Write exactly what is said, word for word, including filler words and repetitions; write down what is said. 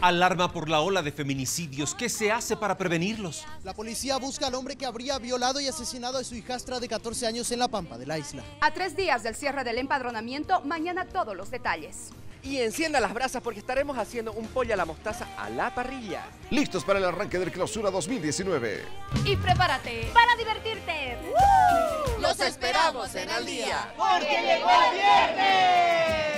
Alarma por la ola de feminicidios. ¿Qué se hace para prevenirlos? La policía busca al hombre que habría violado y asesinado a su hijastra de catorce años en La Pampa de la isla. A tres días del cierre del empadronamiento, mañana todos los detalles. Y encienda las brasas porque estaremos haciendo un pollo a la mostaza a la parrilla. Listos para el arranque del Clausura dos mil diecinueve. Y prepárate para divertirte. ¡Woo! Los esperamos en Al Día. ¡Porque llegó el viernes!